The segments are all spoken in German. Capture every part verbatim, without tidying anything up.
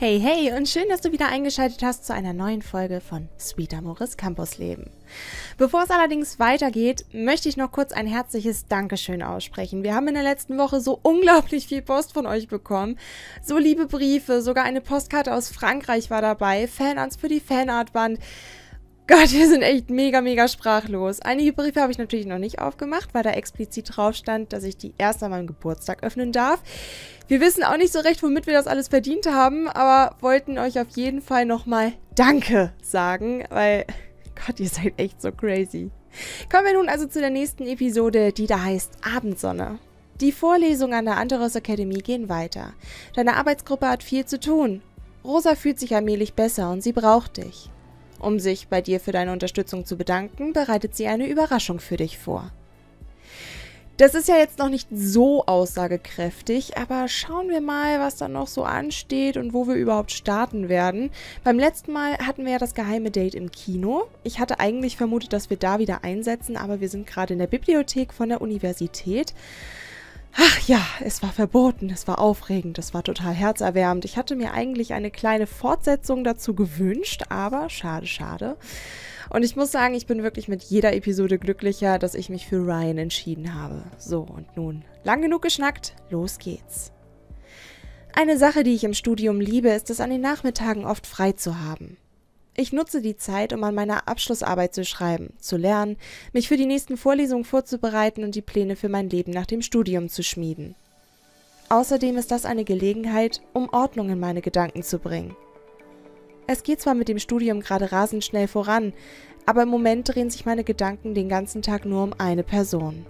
Hey, hey und schön, dass du wieder eingeschaltet hast zu einer neuen Folge von Sweet Amoris Campusleben. Bevor es allerdings weitergeht, möchte ich noch kurz ein herzliches Dankeschön aussprechen. Wir haben in der letzten Woche so unglaublich viel Post von euch bekommen. So liebe Briefe, sogar eine Postkarte aus Frankreich war dabei, Fanarts für die Fanartband. Gott, wir sind echt mega, mega sprachlos. Einige Briefe habe ich natürlich noch nicht aufgemacht, weil da explizit drauf stand, dass ich die erst an meinem Geburtstag öffnen darf. Wir wissen auch nicht so recht, womit wir das alles verdient haben, aber wollten euch auf jeden Fall nochmal Danke sagen, weil, Gott, ihr seid echt so crazy. Kommen wir nun also zu der nächsten Episode, die da heißt Abendsonne. Die Vorlesungen an der Anteros Academy gehen weiter. Deine Arbeitsgruppe hat viel zu tun. Rosa fühlt sich allmählich besser und sie braucht dich. Um sich bei dir für deine Unterstützung zu bedanken, bereitet sie eine Überraschung für dich vor. Das ist ja jetzt noch nicht so aussagekräftig, aber schauen wir mal, was da noch so ansteht und wo wir überhaupt starten werden. Beim letzten Mal hatten wir ja das geheime Date im Kino. Ich hatte eigentlich vermutet, dass wir da wieder einsetzen, aber wir sind gerade in der Bibliothek von der Universität. Ach ja, es war verboten, es war aufregend, es war total herzerwärmend. Ich hatte mir eigentlich eine kleine Fortsetzung dazu gewünscht, aber schade, schade. Und ich muss sagen, ich bin wirklich mit jeder Episode glücklicher, dass ich mich für Ryan entschieden habe. So, und nun, lang genug geschnackt, los geht's. Eine Sache, die ich im Studium liebe, ist es, an den Nachmittagen oft frei zu haben. Ich nutze die Zeit, um an meiner Abschlussarbeit zu schreiben, zu lernen, mich für die nächsten Vorlesungen vorzubereiten und die Pläne für mein Leben nach dem Studium zu schmieden. Außerdem ist das eine Gelegenheit, um Ordnung in meine Gedanken zu bringen. Es geht zwar mit dem Studium gerade rasend schnell voran, aber im Moment drehen sich meine Gedanken den ganzen Tag nur um eine Person.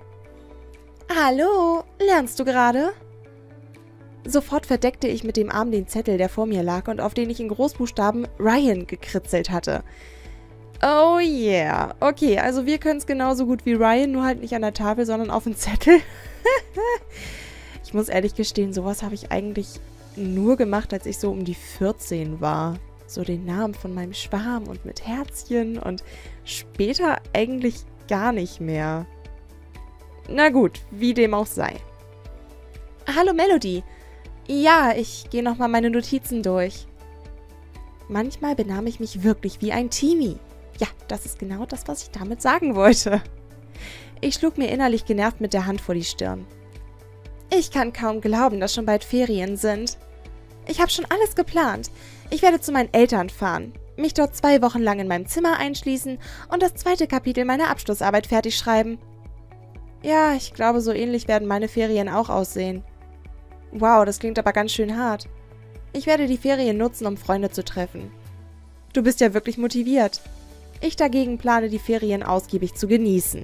Hallo, lernst du gerade? Sofort verdeckte ich mit dem Arm den Zettel, der vor mir lag und auf den ich in Großbuchstaben Ryan gekritzelt hatte. Oh yeah. Okay, also wir können es genauso gut wie Ryan, nur halt nicht an der Tafel, sondern auf dem Zettel. Ich muss ehrlich gestehen, sowas habe ich eigentlich nur gemacht, als ich so um die vierzehn war. So den Namen von meinem Schwarm und mit Herzchen und später eigentlich gar nicht mehr. Na gut, wie dem auch sei. Hallo Melody. Ja, ich gehe nochmal meine Notizen durch. Manchmal benahm ich mich wirklich wie ein Teenie. Ja, das ist genau das, was ich damit sagen wollte. Ich schlug mir innerlich genervt mit der Hand vor die Stirn. Ich kann kaum glauben, dass schon bald Ferien sind. Ich habe schon alles geplant. Ich werde zu meinen Eltern fahren, mich dort zwei Wochen lang in meinem Zimmer einschließen und das zweite Kapitel meiner Abschlussarbeit fertig schreiben. Ja, ich glaube, so ähnlich werden meine Ferien auch aussehen. Wow, das klingt aber ganz schön hart. Ich werde die Ferien nutzen, um Freunde zu treffen. Du bist ja wirklich motiviert. Ich dagegen plane, die Ferien ausgiebig zu genießen.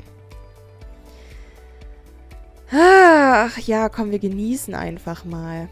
Ach ja, komm, wir genießen einfach mal.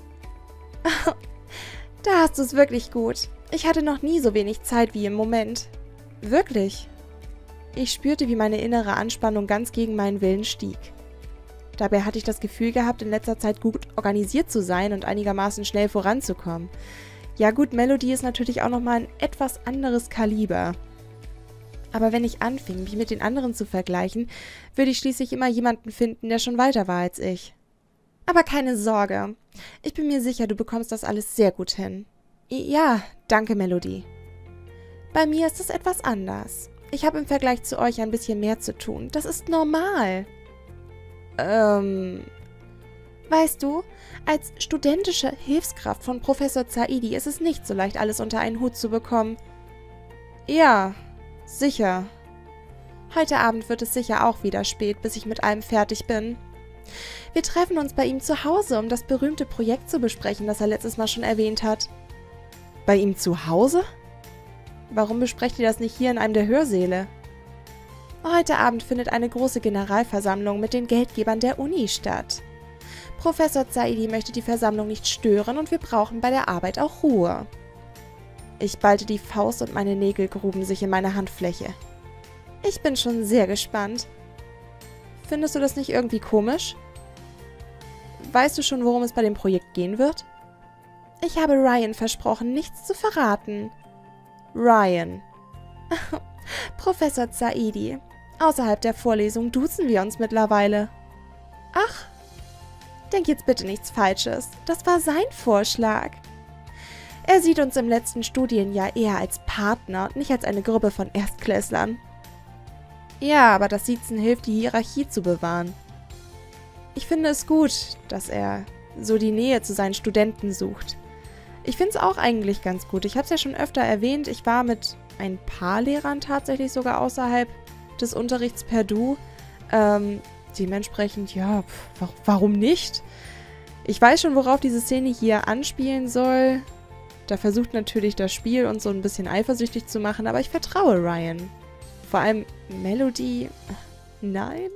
Da hast du es wirklich gut. Ich hatte noch nie so wenig Zeit wie im Moment. Wirklich. Ich spürte, wie meine innere Anspannung ganz gegen meinen Willen stieg. Dabei hatte ich das Gefühl gehabt, in letzter Zeit gut organisiert zu sein und einigermaßen schnell voranzukommen. Ja gut, Melody ist natürlich auch nochmal ein etwas anderes Kaliber. Aber wenn ich anfing, mich mit den anderen zu vergleichen, würde ich schließlich immer jemanden finden, der schon weiter war als ich. Aber keine Sorge. Ich bin mir sicher, du bekommst das alles sehr gut hin. Ja, danke, Melody. Bei mir ist es etwas anders. Ich habe im Vergleich zu euch ein bisschen mehr zu tun. Das ist normal. Ähm, weißt du, als studentische Hilfskraft von Professor Zaidi ist es nicht so leicht, alles unter einen Hut zu bekommen. Ja, sicher. Heute Abend wird es sicher auch wieder spät, bis ich mit allem fertig bin. Wir treffen uns bei ihm zu Hause, um das berühmte Projekt zu besprechen, das er letztes Mal schon erwähnt hat. Bei ihm zu Hause? Warum besprecht ihr das nicht hier in einem der Hörsäle? Heute Abend findet eine große Generalversammlung mit den Geldgebern der Uni statt. Professor Zaidi möchte die Versammlung nicht stören und wir brauchen bei der Arbeit auch Ruhe. Ich ballte die Faust und meine Nägel gruben sich in meine Handfläche. Ich bin schon sehr gespannt. Findest du das nicht irgendwie komisch? Weißt du schon, worum es bei dem Projekt gehen wird? Ich habe Ryan versprochen, nichts zu verraten. Ryan. Professor Zaidi. Außerhalb der Vorlesung duzen wir uns mittlerweile. Ach, denk jetzt bitte nichts Falsches. Das war sein Vorschlag. Er sieht uns im letzten Studienjahr eher als Partner, nicht als eine Gruppe von Erstklässlern. Ja, aber das Siezen hilft, die Hierarchie zu bewahren. Ich finde es gut, dass er so die Nähe zu seinen Studenten sucht. Ich finde es auch eigentlich ganz gut. Ich habe es ja schon öfter erwähnt, ich war mit ein paar Lehrern tatsächlich sogar außerhalb des Unterrichts per Du. Ähm, dementsprechend, ja, pf, warum nicht? Ich weiß schon, worauf diese Szene hier anspielen soll. Da versucht natürlich das Spiel, uns so ein bisschen eifersüchtig zu machen, aber ich vertraue Ryan. Vor allem Melody. Nein?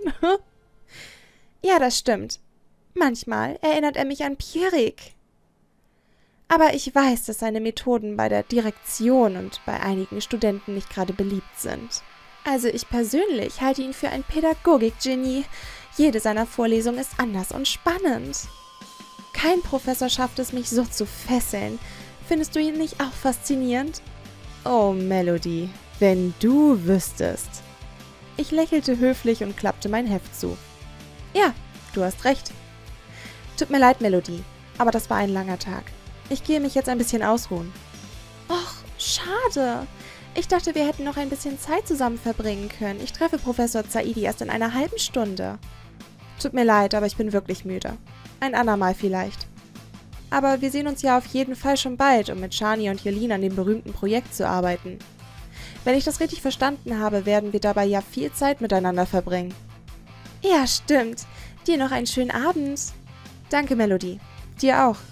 Ja, das stimmt. Manchmal erinnert er mich an Pierrick. Aber ich weiß, dass seine Methoden bei der Direktion und bei einigen Studenten nicht gerade beliebt sind. Also ich persönlich halte ihn für ein Pädagogik-Genie. Jede seiner Vorlesungen ist anders und spannend. Kein Professor schafft es, mich so zu fesseln. Findest du ihn nicht auch faszinierend? Oh, Melody, wenn du wüsstest. Ich lächelte höflich und klappte mein Heft zu. Ja, du hast recht. Tut mir leid, Melody, aber das war ein langer Tag. Ich gehe mich jetzt ein bisschen ausruhen. Och, schade. Ich dachte, wir hätten noch ein bisschen Zeit zusammen verbringen können. Ich treffe Professor Zaidi erst in einer halben Stunde. Tut mir leid, aber ich bin wirklich müde. Ein andermal vielleicht. Aber wir sehen uns ja auf jeden Fall schon bald, um mit Shani und Jelin an dem berühmten Projekt zu arbeiten. Wenn ich das richtig verstanden habe, werden wir dabei ja viel Zeit miteinander verbringen. Ja, stimmt. Dir noch einen schönen Abend. Danke, Melody. Dir auch.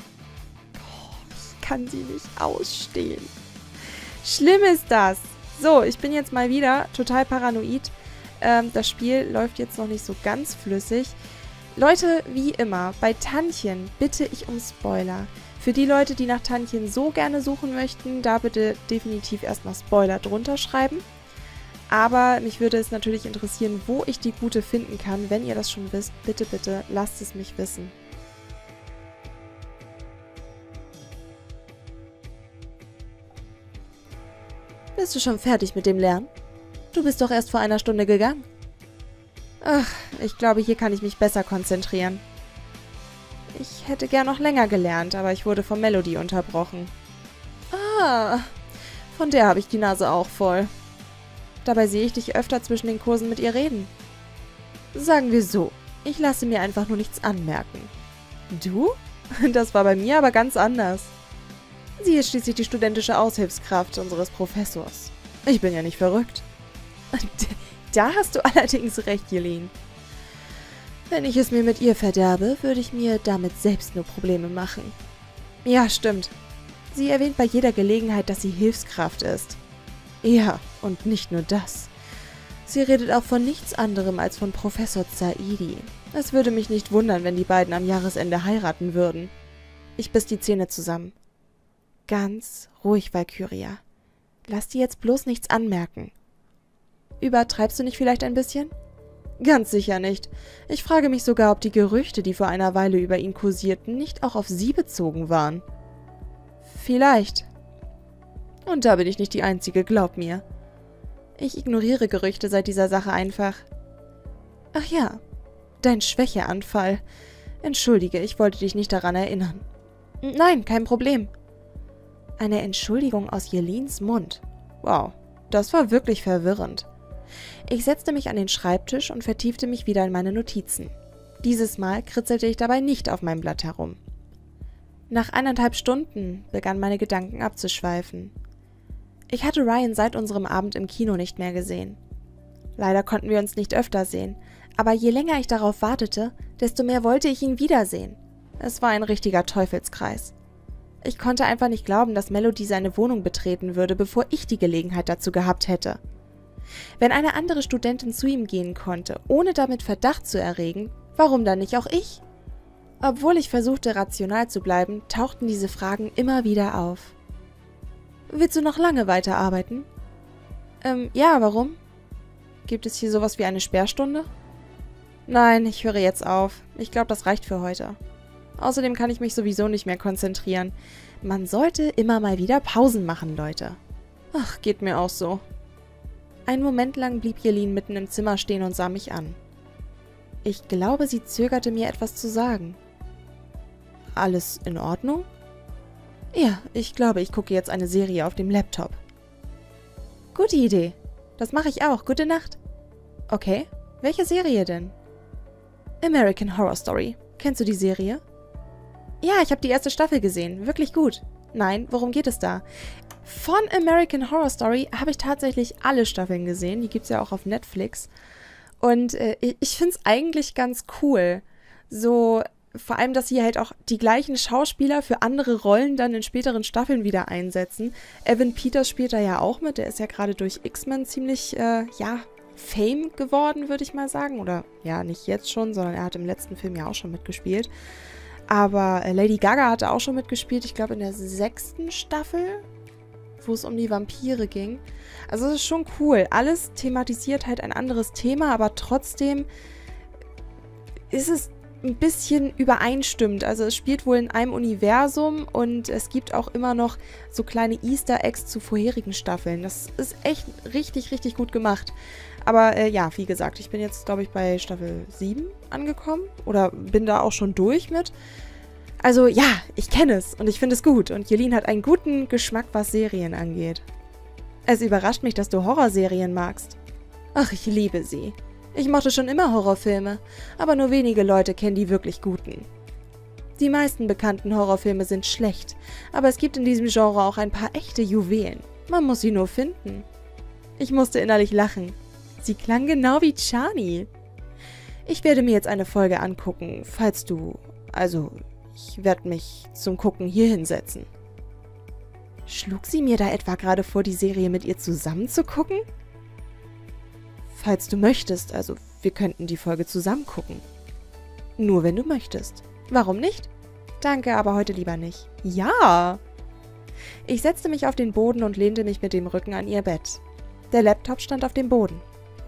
Oh, ich kann sie nicht ausstehen. Schlimm ist das. So, ich bin jetzt mal wieder total paranoid. Ähm, das Spiel läuft jetzt noch nicht so ganz flüssig. Leute, wie immer, bei Tantchen bitte ich um Spoiler. Für die Leute, die nach Tantchen so gerne suchen möchten, da bitte definitiv erstmal Spoiler drunter schreiben. Aber mich würde es natürlich interessieren, wo ich die gute finden kann. Wenn ihr das schon wisst, bitte, bitte, lasst es mich wissen. Bist du schon fertig mit dem Lernen? Du bist doch erst vor einer Stunde gegangen. Ach, ich glaube, hier kann ich mich besser konzentrieren. Ich hätte gern noch länger gelernt, aber ich wurde von Melody unterbrochen. Ah, von der habe ich die Nase auch voll. Dabei sehe ich dich öfter zwischen den Kursen mit ihr reden. Sagen wir so, ich lasse mir einfach nur nichts anmerken. Du? Das war bei mir aber ganz anders. Sie ist schließlich die studentische Aushilfskraft unseres Professors. Ich bin ja nicht verrückt. Da hast du allerdings recht, Jelin. Wenn ich es mir mit ihr verderbe, würde ich mir damit selbst nur Probleme machen. Ja, stimmt. Sie erwähnt bei jeder Gelegenheit, dass sie Hilfskraft ist. Ja, und nicht nur das. Sie redet auch von nichts anderem als von Professor Zaidi. Es würde mich nicht wundern, wenn die beiden am Jahresende heiraten würden. Ich biss die Zähne zusammen. Ganz ruhig, Valkyria. Lass dir jetzt bloß nichts anmerken. Übertreibst du nicht vielleicht ein bisschen? Ganz sicher nicht. Ich frage mich sogar, ob die Gerüchte, die vor einer Weile über ihn kursierten, nicht auch auf sie bezogen waren. Vielleicht. Und da bin ich nicht die Einzige, glaub mir. Ich ignoriere Gerüchte seit dieser Sache einfach. Ach ja, dein Schwächeanfall. Entschuldige, ich wollte dich nicht daran erinnern. Nein, kein Problem. Eine Entschuldigung aus Jelins Mund. Wow, das war wirklich verwirrend. Ich setzte mich an den Schreibtisch und vertiefte mich wieder in meine Notizen. Dieses Mal kritzelte ich dabei nicht auf meinem Blatt herum. Nach eineinhalb Stunden begannen meine Gedanken abzuschweifen. Ich hatte Ryan seit unserem Abend im Kino nicht mehr gesehen. Leider konnten wir uns nicht öfter sehen, aber je länger ich darauf wartete, desto mehr wollte ich ihn wiedersehen. Es war ein richtiger Teufelskreis. Ich konnte einfach nicht glauben, dass Melody seine Wohnung betreten würde, bevor ich die Gelegenheit dazu gehabt hätte. Wenn eine andere Studentin zu ihm gehen konnte, ohne damit Verdacht zu erregen, warum dann nicht auch ich? Obwohl ich versuchte, rational zu bleiben, tauchten diese Fragen immer wieder auf. Willst du noch lange weiterarbeiten? Ähm, ja, warum? Gibt es hier sowas wie eine Sperrstunde? Nein, ich höre jetzt auf. Ich glaube, das reicht für heute. Außerdem kann ich mich sowieso nicht mehr konzentrieren. Man sollte immer mal wieder Pausen machen, Leute. Ach, geht mir auch so. Einen Moment lang blieb Jelin mitten im Zimmer stehen und sah mich an. Ich glaube, sie zögerte mir etwas zu sagen. Alles in Ordnung? Ja, ich glaube, ich gucke jetzt eine Serie auf dem Laptop. Gute Idee. Das mache ich auch. Gute Nacht. Okay, welche Serie denn? American Horror Story. Kennst du die Serie? Ja, ich habe die erste Staffel gesehen. Wirklich gut. Nein, worum geht es da? Von American Horror Story habe ich tatsächlich alle Staffeln gesehen. Die gibt es ja auch auf Netflix. Und äh, ich finde es eigentlich ganz cool. So, vor allem, dass sie halt auch die gleichen Schauspieler für andere Rollen dann in späteren Staffeln wieder einsetzen. Evan Peters spielt da ja auch mit. Der ist ja gerade durch X-Men ziemlich, äh, ja, Fame geworden, würde ich mal sagen. Oder, ja, nicht jetzt schon, sondern er hat im letzten Film ja auch schon mitgespielt. Aber äh, Lady Gaga hatte auch schon mitgespielt, ich glaube in der sechsten Staffel, wo es um die Vampire ging. Also es ist schon cool. Alles thematisiert halt ein anderes Thema, aber trotzdem ist es ein bisschen übereinstimmend. Also es spielt wohl in einem Universum und es gibt auch immer noch so kleine Easter Eggs zu vorherigen Staffeln. Das ist echt richtig, richtig gut gemacht. Aber äh, ja, wie gesagt, ich bin jetzt, glaube ich, bei Staffel sieben angekommen oder bin da auch schon durch mit. Also ja, ich kenne es und ich finde es gut. Und Jelin hat einen guten Geschmack, was Serien angeht. Es überrascht mich, dass du Horrorserien magst. Ach, ich liebe sie. Ich mochte schon immer Horrorfilme, aber nur wenige Leute kennen die wirklich guten. Die meisten bekannten Horrorfilme sind schlecht, aber es gibt in diesem Genre auch ein paar echte Juwelen. Man muss sie nur finden. Ich musste innerlich lachen. Sie klang genau wie Chani. Ich werde mir jetzt eine Folge angucken, falls du... Also, ich werde mich zum Gucken hier hinsetzen. Schlug sie mir da etwa gerade vor, die Serie mit ihr zusammen zu gucken? Falls du möchtest, also wir könnten die Folge zusammen gucken. Nur wenn du möchtest. Warum nicht? Danke, aber heute lieber nicht. Ja! Ich setzte mich auf den Boden und lehnte mich mit dem Rücken an ihr Bett. Der Laptop stand auf dem Boden.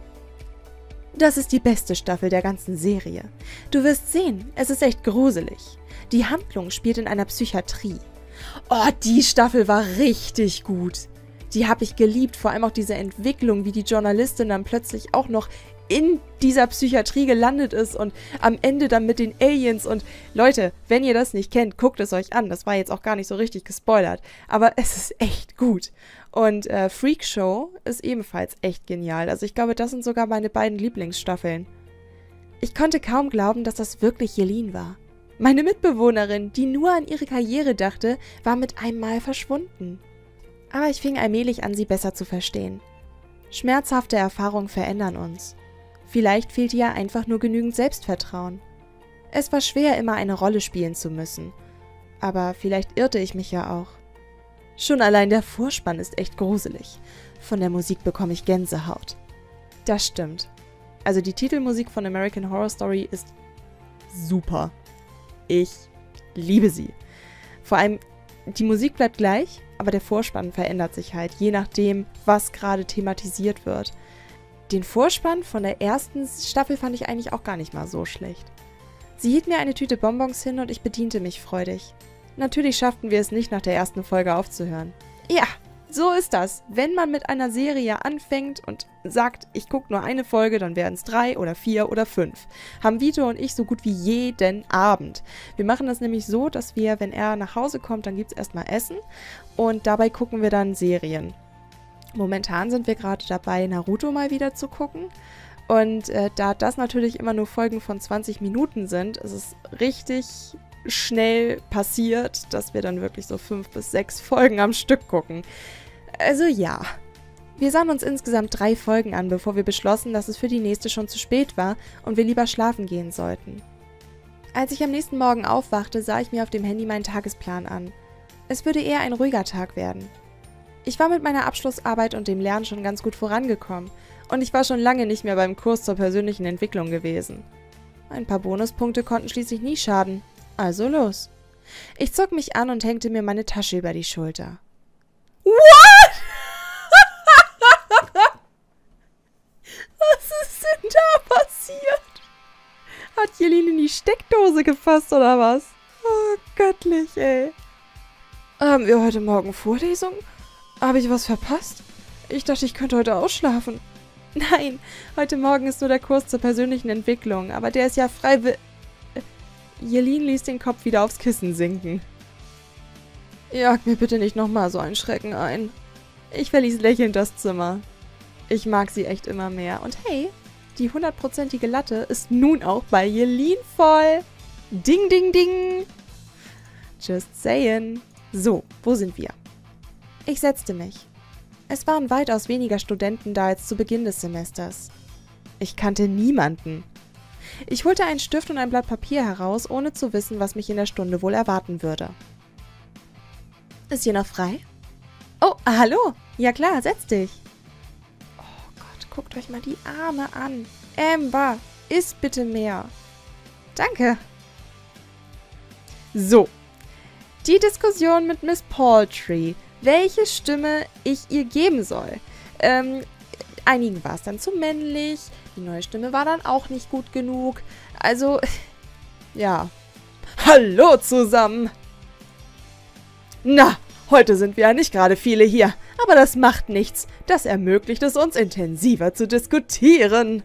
Das ist die beste Staffel der ganzen Serie. Du wirst sehen, es ist echt gruselig. Die Handlung spielt in einer Psychiatrie. Oh, die Staffel war richtig gut. Die habe ich geliebt, vor allem auch diese Entwicklung, wie die Journalistin dann plötzlich auch noch in dieser Psychiatrie gelandet ist und am Ende dann mit den Aliens und Leute, wenn ihr das nicht kennt, guckt es euch an. Das war jetzt auch gar nicht so richtig gespoilert, aber es ist echt gut. Und äh, Freak Show ist ebenfalls echt genial. Also ich glaube, das sind sogar meine beiden Lieblingsstaffeln. Ich konnte kaum glauben, dass das wirklich Jelin war. Meine Mitbewohnerin, die nur an ihre Karriere dachte, war mit einem Mal verschwunden. Aber ich fing allmählich an, sie besser zu verstehen. Schmerzhafte Erfahrungen verändern uns. Vielleicht fehlte ihr einfach nur genügend Selbstvertrauen. Es war schwer, immer eine Rolle spielen zu müssen. Aber vielleicht irrte ich mich ja auch. Schon allein der Vorspann ist echt gruselig. Von der Musik bekomme ich Gänsehaut. Das stimmt. Also die Titelmusik von American Horror Story ist super. Ich liebe sie. Vor allem, die Musik bleibt gleich, aber der Vorspann verändert sich halt, je nachdem, was gerade thematisiert wird. Den Vorspann von der ersten Staffel fand ich eigentlich auch gar nicht mal so schlecht. Sie hielt mir eine Tüte Bonbons hin und ich bediente mich freudig. Natürlich schafften wir es nicht, nach der ersten Folge aufzuhören. Ja, so ist das. Wenn man mit einer Serie anfängt und sagt, ich gucke nur eine Folge, dann werden es drei oder vier oder fünf. Haben Vito und ich so gut wie jeden Abend. Wir machen das nämlich so, dass wir, wenn er nach Hause kommt, dann gibt es erstmal Essen und dabei gucken wir dann Serien. Momentan sind wir gerade dabei, Naruto mal wieder zu gucken. Und äh, da das natürlich immer nur Folgen von zwanzig Minuten sind, ist es richtig schnell passiert, dass wir dann wirklich so fünf bis sechs Folgen am Stück gucken. Also ja. Wir sahen uns insgesamt drei Folgen an, bevor wir beschlossen, dass es für die nächste schon zu spät war und wir lieber schlafen gehen sollten. Als ich am nächsten Morgen aufwachte, sah ich mir auf dem Handy meinen Tagesplan an. Es würde eher ein ruhiger Tag werden. Ich war mit meiner Abschlussarbeit und dem Lernen schon ganz gut vorangekommen und ich war schon lange nicht mehr beim Kurs zur persönlichen Entwicklung gewesen. Ein paar Bonuspunkte konnten schließlich nie schaden. Also los. Ich zog mich an und hängte mir meine Tasche über die Schulter. What? Was ist denn da passiert? Hat Jelin in die Steckdose gefasst oder was? Oh, göttlich, ey. Haben wir heute Morgen Vorlesung? Habe ich was verpasst? Ich dachte, ich könnte heute ausschlafen. Nein, heute Morgen ist nur der Kurs zur persönlichen Entwicklung, aber der ist ja freiwillig. Jelin ließ den Kopf wieder aufs Kissen sinken. Jag mir bitte nicht nochmal so einen Schrecken ein. Ich verließ lächelnd das Zimmer. Ich mag sie echt immer mehr. Und hey, die hundertprozentige Latte ist nun auch bei Jelin voll. Ding, ding, ding. Just saying. So, wo sind wir? Ich setzte mich. Es waren weitaus weniger Studenten da als zu Beginn des Semesters. Ich kannte niemanden. Ich holte einen Stift und ein Blatt Papier heraus, ohne zu wissen, was mich in der Stunde wohl erwarten würde. Ist hier noch frei? Oh, hallo. Ja klar, setz dich. Oh Gott, guckt euch mal die Arme an. Amber, iss bitte mehr. Danke. So. Die Diskussion mit Miss Paltry. Welche Stimme ich ihr geben soll. Ähm, einigen war es dann zu männlich. Die neue Stimme war dann auch nicht gut genug. Also, ja. Hallo zusammen. Na, heute sind wir ja nicht gerade viele hier. Aber das macht nichts. Das ermöglicht es uns, intensiver zu diskutieren.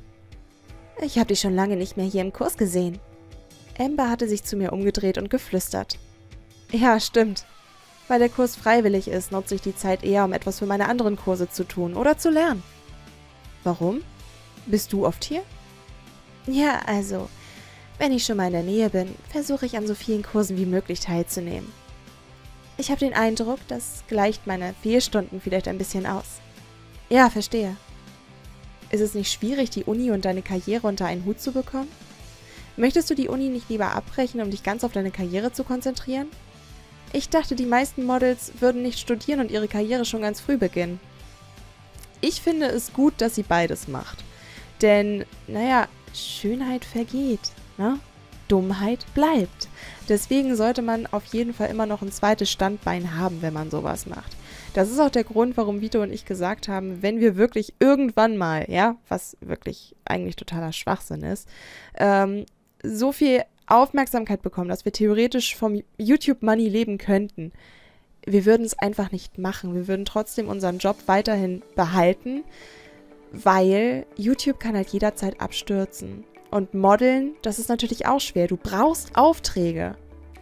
Ich habe dich schon lange nicht mehr hier im Kurs gesehen. Amber hatte sich zu mir umgedreht und geflüstert. Ja, stimmt. Weil der Kurs freiwillig ist, nutze ich die Zeit eher, um etwas für meine anderen Kurse zu tun oder zu lernen. Warum? Bist du oft hier? Ja, also, wenn ich schon mal in der Nähe bin, versuche ich an so vielen Kursen wie möglich teilzunehmen. Ich habe den Eindruck, das gleicht meine Fehlstunden vielleicht ein bisschen aus. Ja, verstehe. Ist es nicht schwierig, die Uni und deine Karriere unter einen Hut zu bekommen? Möchtest du die Uni nicht lieber abbrechen, um dich ganz auf deine Karriere zu konzentrieren? Ich dachte, die meisten Models würden nicht studieren und ihre Karriere schon ganz früh beginnen. Ich finde es gut, dass sie beides macht. Denn, naja, Schönheit vergeht, ne? Dummheit bleibt. Deswegen sollte man auf jeden Fall immer noch ein zweites Standbein haben, wenn man sowas macht. Das ist auch der Grund, warum Vito und ich gesagt haben, wenn wir wirklich irgendwann mal, ja, was wirklich eigentlich totaler Schwachsinn ist, ähm, so viel Aufmerksamkeit bekommen, dass wir theoretisch vom YouTube-Money leben könnten. Wir würden es einfach nicht machen. Wir würden trotzdem unseren Job weiterhin behalten, weil YouTube kann halt jederzeit abstürzen. Und Modeln, das ist natürlich auch schwer. Du brauchst Aufträge.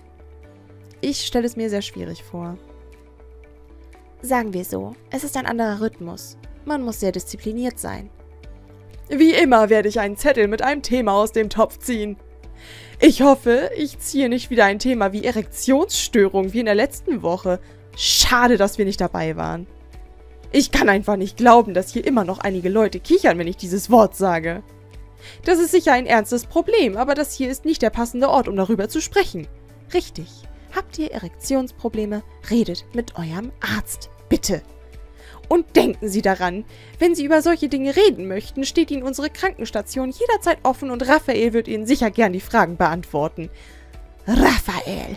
Ich stelle es mir sehr schwierig vor. Sagen wir so, es ist ein anderer Rhythmus. Man muss sehr diszipliniert sein. Wie immer werde ich einen Zettel mit einem Thema aus dem Topf ziehen. Ich hoffe, ich ziehe nicht wieder ein Thema wie Erektionsstörung wie in der letzten Woche. Schade, dass wir nicht dabei waren. Ich kann einfach nicht glauben, dass hier immer noch einige Leute kichern, wenn ich dieses Wort sage. Das ist sicher ein ernstes Problem, aber das hier ist nicht der passende Ort, um darüber zu sprechen. Richtig. Habt ihr Erektionsprobleme? Redet mit eurem Arzt, bitte. Und denken Sie daran, wenn Sie über solche Dinge reden möchten, steht Ihnen unsere Krankenstation jederzeit offen und Raphael wird Ihnen sicher gern die Fragen beantworten. Raphael.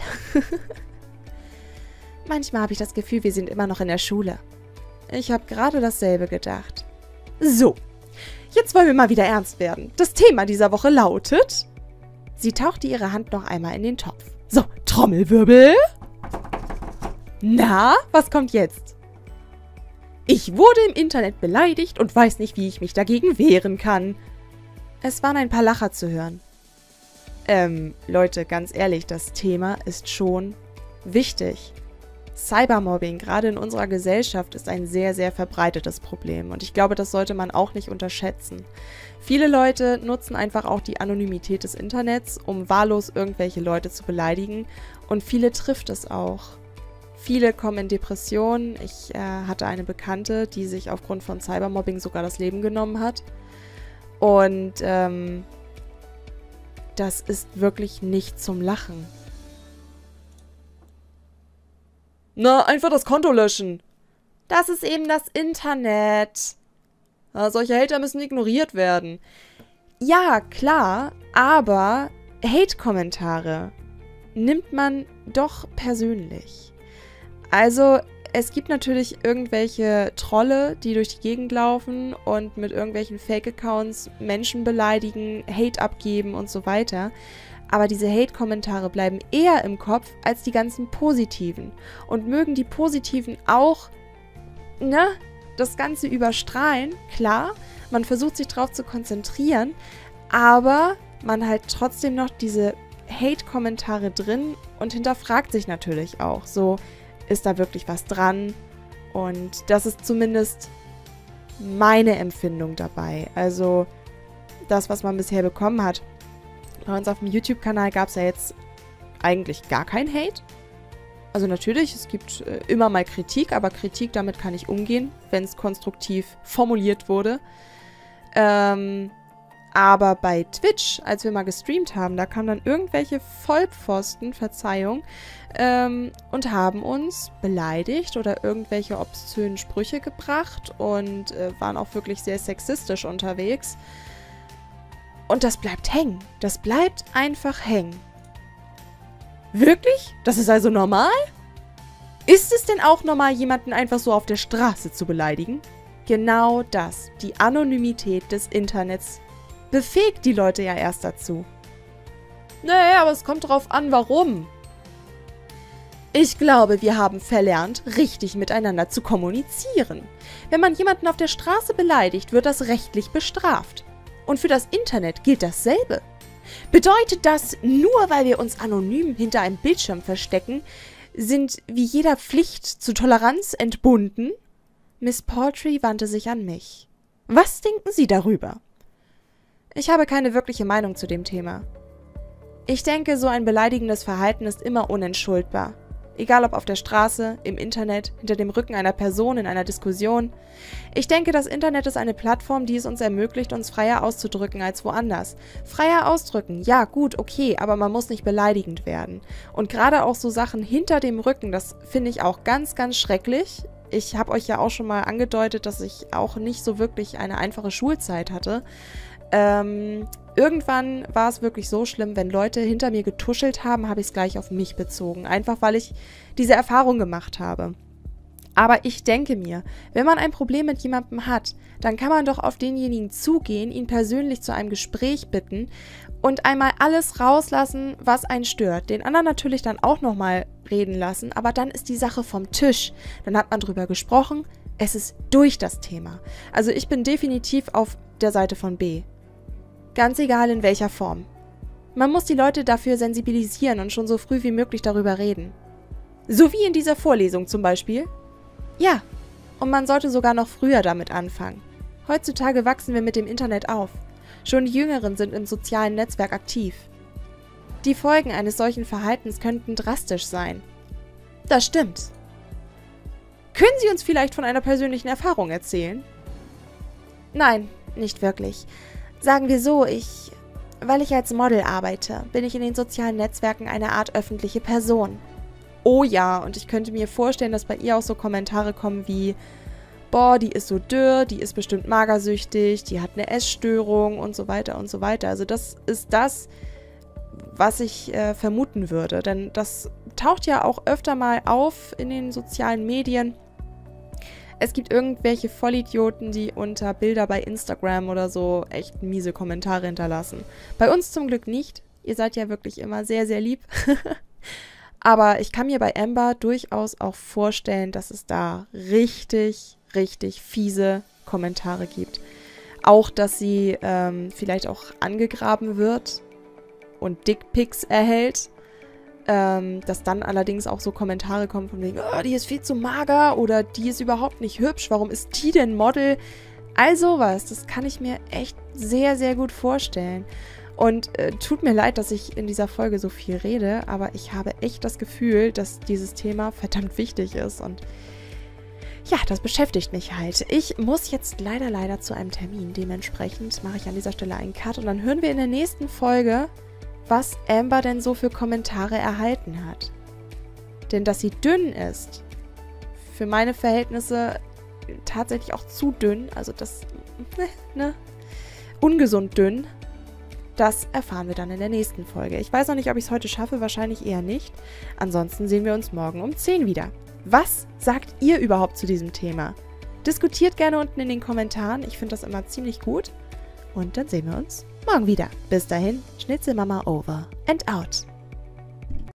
Manchmal habe ich das Gefühl, wir sind immer noch in der Schule. Ich habe gerade dasselbe gedacht. So, jetzt wollen wir mal wieder ernst werden. Das Thema dieser Woche lautet... Sie tauchte ihre Hand noch einmal in den Topf. So, Trommelwirbel. Na, was kommt jetzt? Ich wurde im Internet beleidigt und weiß nicht, wie ich mich dagegen wehren kann. Es waren ein paar Lacher zu hören. Ähm, Leute, ganz ehrlich, das Thema ist schon wichtig. Cybermobbing, gerade in unserer Gesellschaft, ist ein sehr, sehr verbreitetes Problem. Und ich glaube, das sollte man auch nicht unterschätzen. Viele Leute nutzen einfach auch die Anonymität des Internets, um wahllos irgendwelche Leute zu beleidigen. Und viele trifft es auch. Viele kommen in Depressionen. Ich äh, hatte eine Bekannte, die sich aufgrund von Cybermobbing sogar das Leben genommen hat. Und ähm, das ist wirklich nicht zum Lachen. Na, einfach das Konto löschen. Das ist eben das Internet. Na, solche Hater müssen ignoriert werden. Ja, klar, aber Hate-Kommentare nimmt man doch persönlich. Also, es gibt natürlich irgendwelche Trolle, die durch die Gegend laufen und mit irgendwelchen Fake-Accounts Menschen beleidigen, Hate abgeben und so weiter. Aber diese Hate-Kommentare bleiben eher im Kopf als die ganzen positiven. Und mögen die positiven auch, ne, das Ganze überstrahlen, klar, man versucht sich darauf zu konzentrieren, aber man halt trotzdem noch diese Hate-Kommentare drin und hinterfragt sich natürlich auch. So, ist da wirklich was dran? Und das ist zumindest meine Empfindung dabei. Also das, was man bisher bekommen hat. Bei uns auf dem YouTube-Kanal gab es ja jetzt eigentlich gar kein Hate. Also natürlich, es gibt äh, immer mal Kritik, aber Kritik, damit kann ich umgehen, wenn es konstruktiv formuliert wurde. Ähm, aber bei Twitch, als wir mal gestreamt haben, da kamen dann irgendwelche Vollpfosten, Verzeihung, ähm, und haben uns beleidigt oder irgendwelche obszönen Sprüche gebracht und äh, waren auch wirklich sehr sexistisch unterwegs. Und das bleibt hängen. Das bleibt einfach hängen. Wirklich? Das ist also normal? Ist es denn auch normal, jemanden einfach so auf der Straße zu beleidigen? Genau das. Die Anonymität des Internets befähigt die Leute ja erst dazu. Naja, aber es kommt drauf an, warum. Ich glaube, wir haben verlernt, richtig miteinander zu kommunizieren. Wenn man jemanden auf der Straße beleidigt, wird das rechtlich bestraft. Und für das Internet gilt dasselbe. Bedeutet das, nur weil wir uns anonym hinter einem Bildschirm verstecken, sind wie jeder Pflicht zu Toleranz entbunden? Miss Paltry wandte sich an mich. Was denken Sie darüber? Ich habe keine wirkliche Meinung zu dem Thema. Ich denke, so ein beleidigendes Verhalten ist immer unentschuldbar. Egal ob auf der Straße, im Internet, hinter dem Rücken einer Person, in einer Diskussion. Ich denke, das Internet ist eine Plattform, die es uns ermöglicht, uns freier auszudrücken als woanders. Freier ausdrücken, ja gut, okay, aber man muss nicht beleidigend werden. Und gerade auch so Sachen hinter dem Rücken, das finde ich auch ganz, ganz schrecklich. Ich habe euch ja auch schon mal angedeutet, dass ich auch nicht so wirklich eine einfache Schulzeit hatte. Ähm, irgendwann war es wirklich so schlimm, wenn Leute hinter mir getuschelt haben, habe ich es gleich auf mich bezogen. Einfach, weil ich diese Erfahrung gemacht habe. Aber ich denke mir, wenn man ein Problem mit jemandem hat, dann kann man doch auf denjenigen zugehen, ihn persönlich zu einem Gespräch bitten und einmal alles rauslassen, was einen stört. Den anderen natürlich dann auch nochmal reden lassen, aber dann ist die Sache vom Tisch. Dann hat man drüber gesprochen, es ist durch das Thema. Also ich bin definitiv auf der Seite von B. Ganz egal in welcher Form. Man muss die Leute dafür sensibilisieren und schon so früh wie möglich darüber reden. So wie in dieser Vorlesung zum Beispiel. Ja, und man sollte sogar noch früher damit anfangen. Heutzutage wachsen wir mit dem Internet auf. Schon die Jüngeren sind im sozialen Netzwerk aktiv. Die Folgen eines solchen Verhaltens könnten drastisch sein. Das stimmt. Können Sie uns vielleicht von einer persönlichen Erfahrung erzählen? Nein, nicht wirklich. Sagen wir so, ich, weil ich als Model arbeite, bin ich in den sozialen Netzwerken eine Art öffentliche Person. Oh ja, und ich könnte mir vorstellen, dass bei ihr auch so Kommentare kommen wie, boah, die ist so dürr, die ist bestimmt magersüchtig, die hat eine Essstörung und so weiter und so weiter. Also das ist das, was ich äh, vermuten würde, denn das taucht ja auch öfter mal auf in den sozialen Medien. Es gibt irgendwelche Vollidioten, die unter Bilder bei Instagram oder so echt miese Kommentare hinterlassen. Bei uns zum Glück nicht. Ihr seid ja wirklich immer sehr, sehr lieb. Aber ich kann mir bei Amber durchaus auch vorstellen, dass es da richtig, richtig fiese Kommentare gibt. Auch, dass sie ähm, vielleicht auch angegraben wird und Dickpics erhält. Ähm, dass dann allerdings auch so Kommentare kommen von wegen, oh, die ist viel zu mager oder die ist überhaupt nicht hübsch, warum ist die denn Model? All sowas, das kann ich mir echt sehr, sehr gut vorstellen. Und äh, tut mir leid, dass ich in dieser Folge so viel rede, aber ich habe echt das Gefühl, dass dieses Thema verdammt wichtig ist und ja, das beschäftigt mich halt. Ich muss jetzt leider, leider zu einem Termin. Dementsprechend mache ich an dieser Stelle einen Cut und dann hören wir in der nächsten Folge, was Amber denn so für Kommentare erhalten hat. Denn dass sie dünn ist, für meine Verhältnisse tatsächlich auch zu dünn, also das, ne, ne, ungesund dünn, das erfahren wir dann in der nächsten Folge. Ich weiß noch nicht, ob ich es heute schaffe, wahrscheinlich eher nicht. Ansonsten sehen wir uns morgen um zehn wieder. Was sagt ihr überhaupt zu diesem Thema? Diskutiert gerne unten in den Kommentaren, ich finde das immer ziemlich gut. Und dann sehen wir uns morgen wieder. Bis dahin, Schnitzelmama over and out.